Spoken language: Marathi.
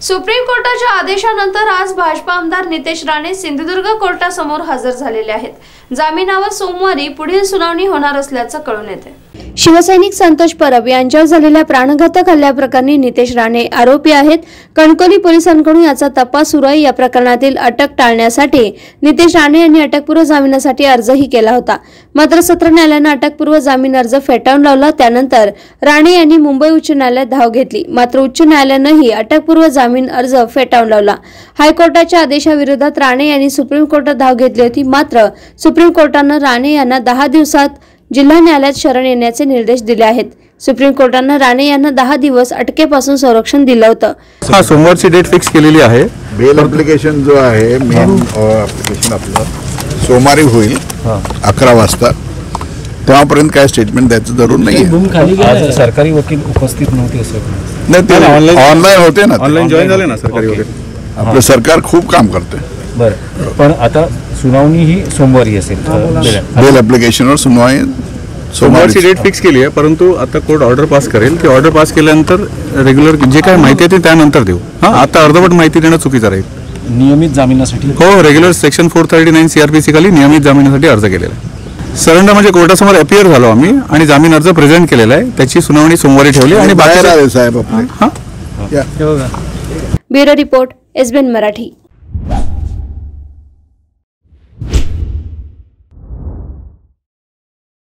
सुप्रीम कोर्टाच्या आदेशानंतर आज भाजपा आमदार नितेश राणे सिंधुदुर्ग कोर्टासमोर हजर झालेले आहेत। जामिनावर सोमवारी पुढील सुनावणी होणार असल्याचं कळून येते। शिवसैनिक संतोष परब यांच्यावर झालेल्या प्राणघातक हल्ल्याप्रकरणी नितेश राणे आरोपी आहेत। कणकवली पोलिसांकडून याचा तपास सुरू आहे। या प्रकरणातील अटक टाळण्यासाठी नितेश राणे यांनी अटकपूर्व जामिनासाठी अर्जही केला होता, मात्र सत्र न्यायालयाने अटकपूर्व जामीन अर्ज फेटाळून लावला। त्यानंतर राणे यांनी मुंबई उच्च न्यायालयात धाव घेतली, मात्र उच्च न्यायालयानेही अटकपूर्व जामीन अर्ज फेटाळून लावला। हायकोर्टाच्या आदेशाविरोधात राणे यांनी सुप्रीम कोर्टात धाव घेतली होती, मात्र सुप्रीम कोर्टाने राणे यांना 10 दिवसात जिल्हा न्यायालयात शरण येण्याचे निर्देश दिले आहेत। सुप्रीम कोर्टाने राणे यांना 10 दिवस अटकेपासून संरक्षण दिलं होतं। हा सोमवारची डेट फिक्स केलेली आहे। बेल ॲप्लिकेशन जो आहे मेन ॲप्लिकेशन आपलं सोमवारी होईल 11 वाजता। तेव्हापर्यंत काय स्टेटमेंट द्यायचं जरूर नाही। आज सरकारी वकील उपस्थित नव्हते असं नाही, ते ऑनलाईन होते ना, ऑनलाईन जॉईन झाले ना सरकारी वकील। आपलं सरकार खूप काम करते। बरं, पण आता सुनावणी ही सोमवारी असेल। बेल ॲप्लिकेशनवर सुनावणी सोमवारची डेट फिक्स केली आहे, परंतु आता कोर्ट ऑर्डर पास करेल की ऑर्डर पास केल्यानंतर रेग्युलर जे काय माहिती आहे ते त्यानंतर देऊ। आता अर्धवट माहिती देणं चुकीचं राहील। नियमित जामिनासाठी हो, रेग्युलर सेक्शन 439 CRPC खाली नियमित जामिनासाठी अर्ज केलेला आहे। सरेंडर म्हणजे कोर्टासमोर अपियर झालो आम्ही आणि जामीन अर्ज प्रेझेंट केलेला आहे। त्याची सुनावणी सोमवारी ठेवली आणि बाहेर आले साहेब आपले। Bureau report SBN Marathi.